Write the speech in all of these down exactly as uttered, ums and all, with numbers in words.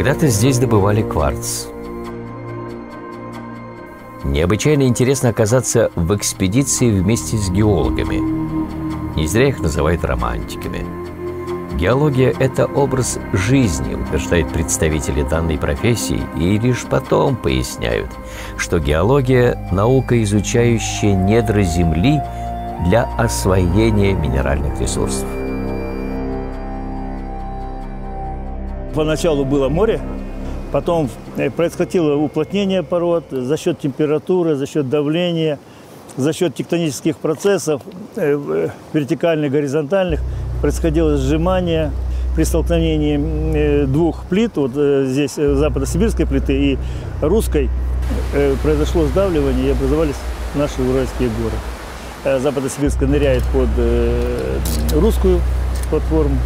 Когда-то здесь добывали кварц. Необычайно интересно оказаться в экспедиции вместе с геологами. Не зря их называют романтиками. Геология – это образ жизни, утверждают представители данной профессии, и лишь потом поясняют, что геология – наука, изучающая недра Земли для освоения минеральных ресурсов. Поначалу было море, потом происходило уплотнение пород за счет температуры, за счет давления, за счет тектонических процессов, вертикальных, горизонтальных. Происходило сжимание при столкновении двух плит, вот здесь западно-сибирской плиты и русской, произошло сдавливание и образовались наши Уральские горы. Западно-сибирская ныряет под русскую платформу.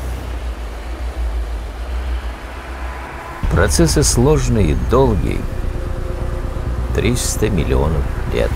Процессы сложные и долгие. триста миллионов лет.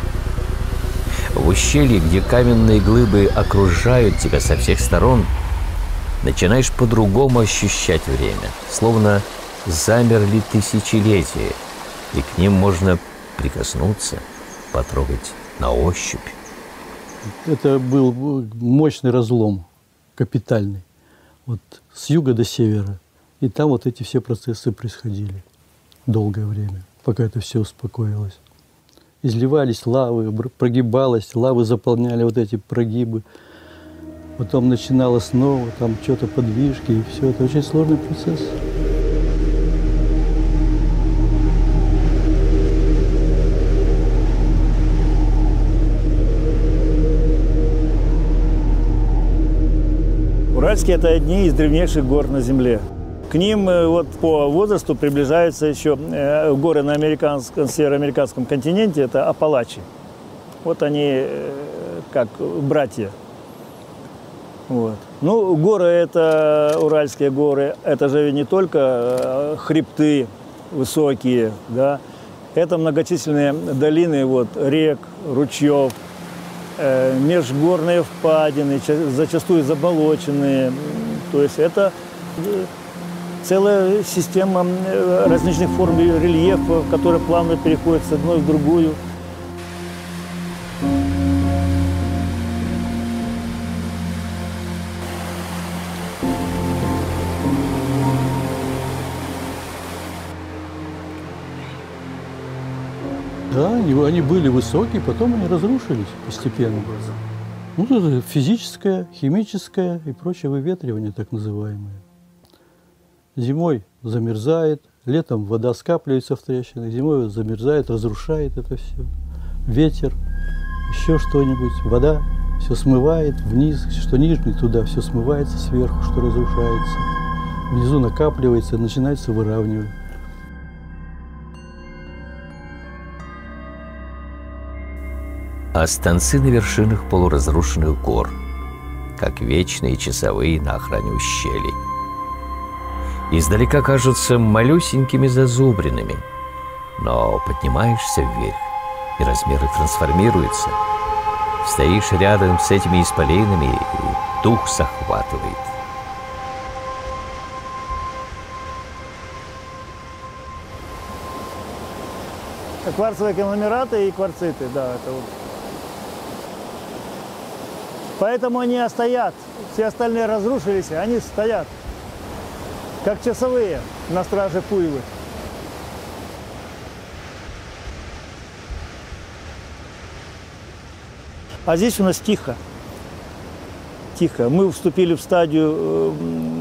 В ущелье, где каменные глыбы окружают тебя со всех сторон, начинаешь по-другому ощущать время, словно замерли тысячелетия, и к ним можно прикоснуться, потрогать на ощупь. Это был мощный разлом, капитальный, вот с юга до севера. И там вот эти все процессы происходили долгое время, пока это все успокоилось. Изливались лавы, прогибалось, лавы заполняли вот эти прогибы. Потом начиналось снова, там что-то подвижки, и все. Это очень сложный процесс. Уральские – это одни из древнейших гор на Земле. К ним вот по возрасту приближаются еще горы на американском, североамериканском континенте, это Апалачи. Вот они как братья. Вот. Ну, горы это, Уральские горы, это же не только хребты высокие, да, это многочисленные долины вот, рек, ручьев, межгорные впадины, зачастую заболоченные. То есть это целая система различных форм рельефа, которые плавно переходят с одной в другую. Да, они были высокие, потом они разрушились постепенно. Ну, это физическое, химическое и прочее выветривание, так называемое. Зимой замерзает, летом вода скапливается в трещинах, зимой замерзает, разрушает это все. Ветер, еще что-нибудь, вода все смывает вниз, что нижний туда, все смывается сверху, что разрушается. Внизу накапливается, начинается выравнивать. А станцы на вершинах полуразрушенных гор, как вечные часовые на охране ущелий. Издалека кажутся малюсенькими зазубринами, но поднимаешься вверх, и размеры трансформируются. Стоишь рядом с этими исполинами, и дух захватывает. Кварцевые конгломераты и кварциты, да, это вот. Поэтому они стоят. Все остальные разрушились, они стоят. Как часовые на страже Пуйвы. А здесь у нас тихо. Тихо. Мы вступили в стадию,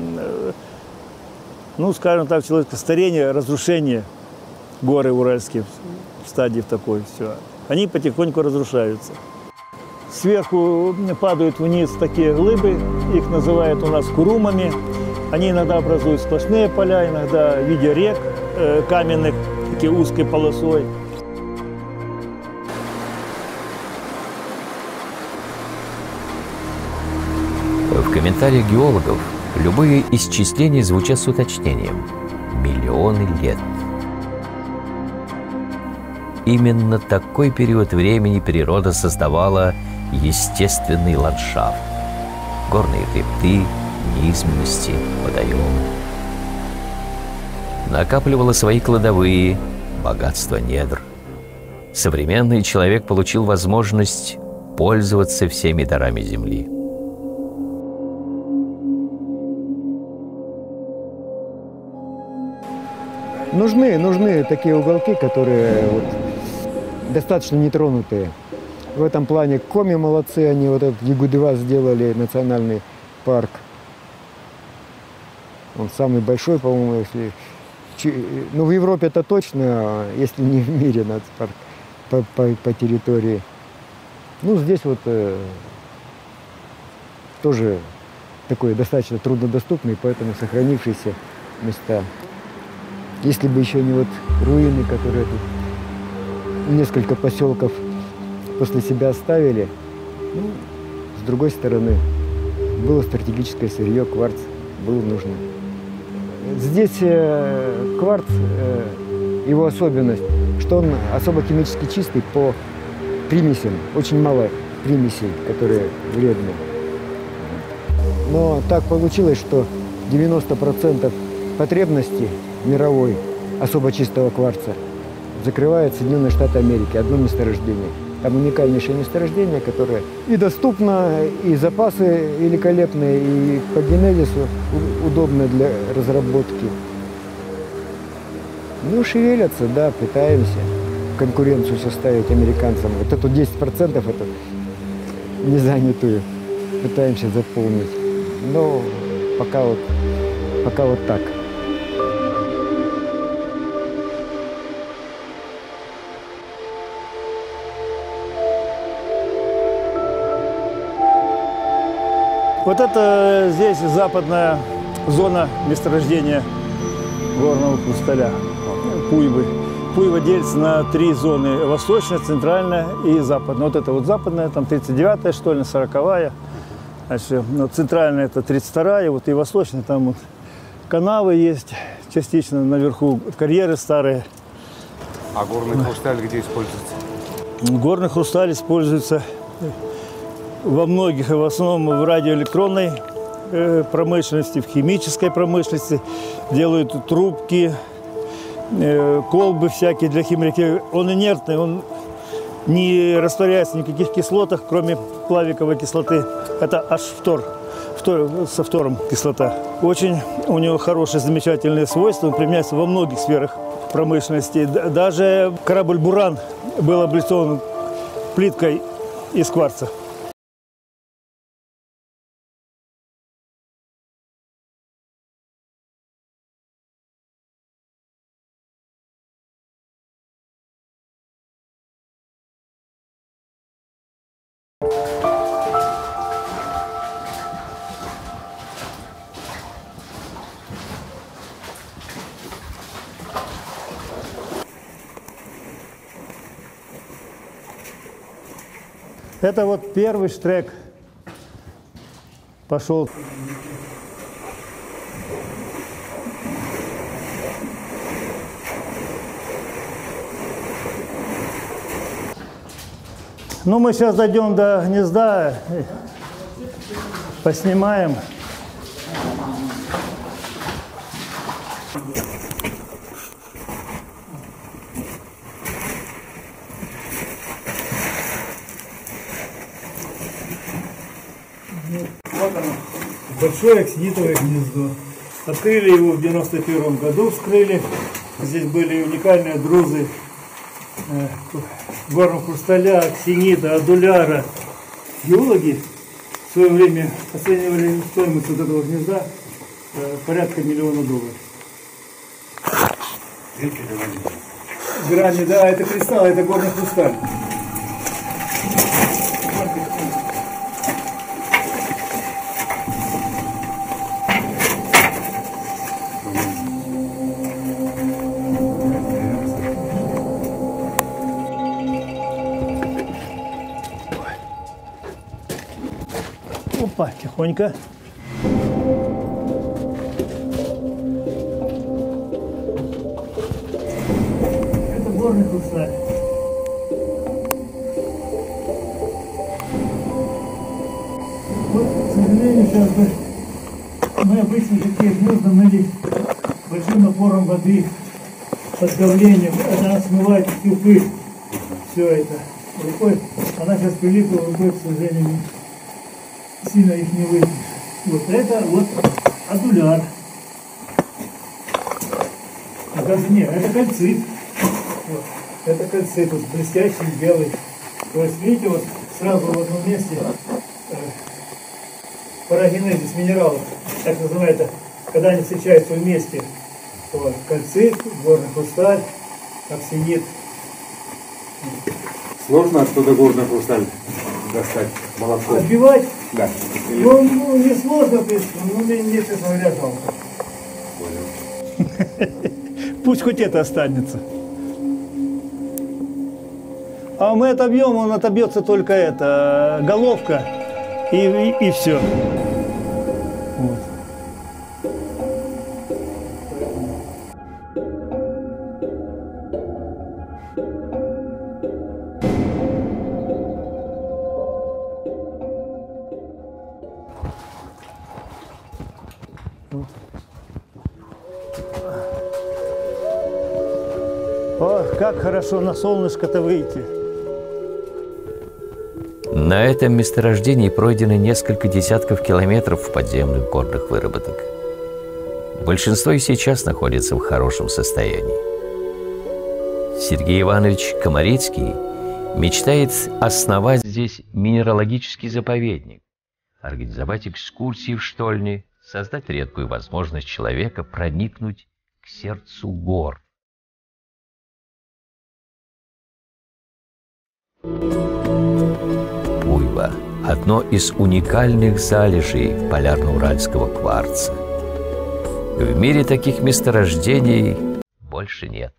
ну, скажем так, человеческого старения, разрушения. Горы уральские в стадии в такой все. Они потихоньку разрушаются. Сверху падают вниз такие глыбы, их называют у нас курумами. Они иногда образуют сплошные поля, иногда в виде рек э, каменных, такие узкой полосой. В комментариях геологов любые исчисления звучат с уточнением – миллионы лет. Именно такой период времени природа создавала естественный ландшафт, горные хребты, низменности, водоемы. накапливала свои кладовые, богатство недр. Современный человек получил возможность пользоваться всеми дарами земли. Нужны, нужны такие уголки, которые вот достаточно нетронутые. В этом плане Коми молодцы, они вот этот Ягудева сделали, национальный парк. Он самый большой, по-моему, если... Ну, в Европе это точно, если не в мире, нацпарк по, по, по территории. Ну, здесь вот э, тоже такой достаточно труднодоступный, поэтому сохранившиеся места. Если бы еще не вот руины, которые тут несколько поселков после себя оставили, ну, с другой стороны, было стратегическое сырье, кварц было нужно. Здесь э, кварц, э, его особенность, что он особо химически чистый по примесям, очень мало примесей, которые вредны. Но так получилось, что девяносто процентов потребностей мировой особо чистого кварца закрывает Соединенные Штаты Америки, одно месторождение. Там уникальнейшее месторождение, которое и доступно, и запасы великолепные, и по генезису удобно для разработки. Ну, шевелятся, да, пытаемся конкуренцию составить американцам. Вот эту десять процентов, эту незанятую, пытаемся заполнить. Но пока вот, пока вот так. Вот это здесь западная зона месторождения горного хрусталя, Пуйвы. Пуйва делится на три зоны: восточная, центральная и западная. Вот это вот западная, там тридцать девятая, что ли, сороковая. Значит, ну, центральная это тридцать вторая, вот и восточная, там вот канавы есть, частично наверху карьеры старые. А горный хрусталь где используется? Горный хрусталь используется во многих, и в основном в радиоэлектронной э, промышленности, в химической промышленности. Делают трубки, э, колбы всякие для химики. Он инертный, он не растворяется в никаких кислотах, кроме плавиковой кислоты. Это аж фтор, фтор, со фтором кислота. Очень у него хорошие, замечательные свойства, он применяется во многих сферах промышленности. Даже корабль «Буран» был облицован плиткой из кварца. Это вот первый штрек пошел. Ну, мы сейчас дойдем до гнезда, поснимаем. Вот оно, большое аксидитовое гнездо. Открыли его в девяносто первом году, вскрыли. Здесь были уникальные друзы э, горного хрусталя, аксинита, адуляра. Геологи в свое время оценивали стоимость вот этого гнезда э, порядка миллиона долларов. Грани, да, это кристалл, это горный хрусталь. Опа, тихонько. Это горный хрусталь. Вот, к сожалению, сейчас бы мы обычно такие гнезда мыли большим напором воды, под давлением, она смывает всю пыль. Все это рукой. Она сейчас прилипла рукой, к сожалению, сильно их не вытянешь. Вот это вот адуляр. Нет, это кальцит. Вот. Это кальцит, вот, блестящий, белый. То есть, видите, вот сразу в одном месте э, парагенезис минералов, так называется, когда они встречаются вместе. Вот, кальцит, горный хрусталь, оксидит. Сложно оттуда горный хрусталь достать молотком? Отбивать? Да. Или... Ну, ну, не сложно, то есть, ну, мне, мне честно говоря, жалко. Пусть хоть это останется. А мы отобьем, он отобьется только это, головка, и, и, и все. Вот. О, как хорошо на солнышко-то выйти. На этом месторождении пройдено несколько десятков километров подземных горных выработок. Большинство и сейчас находится в хорошем состоянии. Сергей Иванович Комарицкий мечтает основать здесь минералогический заповедник, организовать экскурсии в штольни, создать редкую возможность человека проникнуть к сердцу гор. Буйва – одно из уникальных залежей полярно-уральского кварца. В мире таких месторождений больше нет.